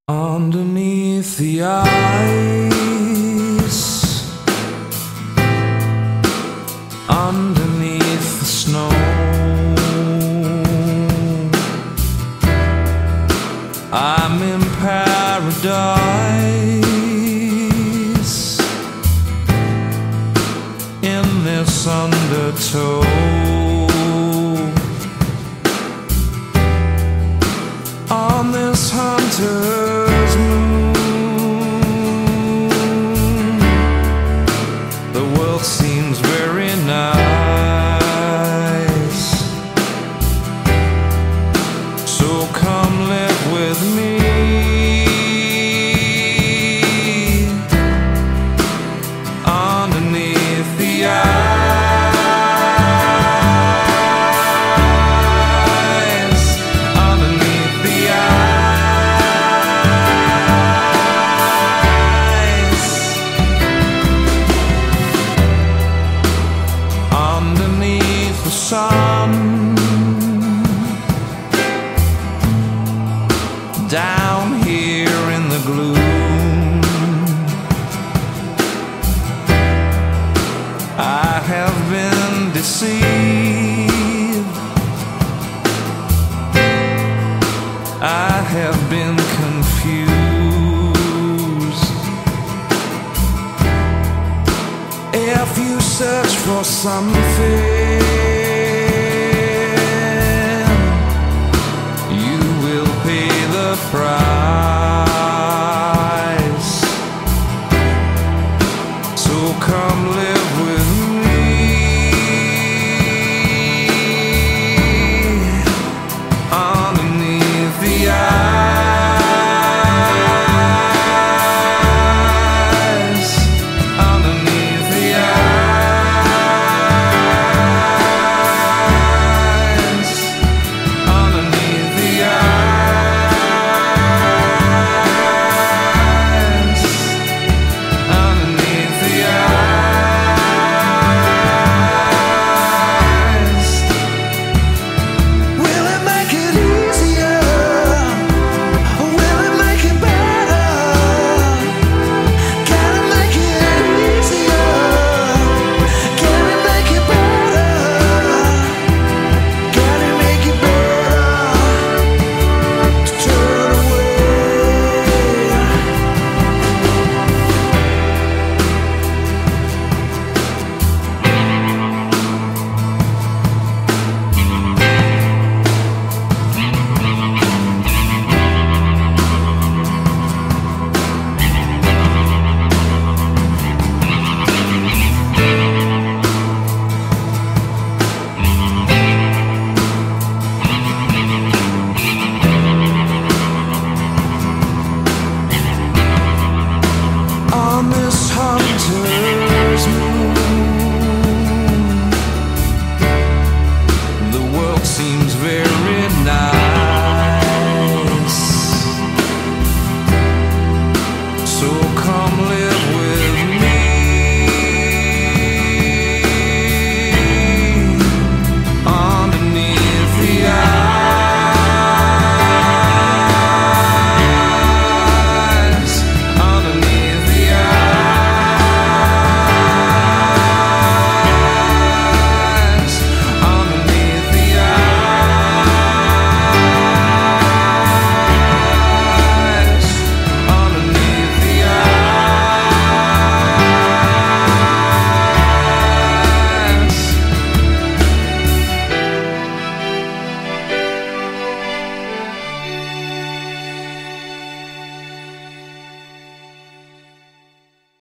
Underneath the ice, underneath the snow, I'm in paradise, in this undertow. On this hunter's moon, the world seems very nice. So come live with me underneath the sun, down here in the gloom, I have been deceived, I have been confused. If you search for something, price.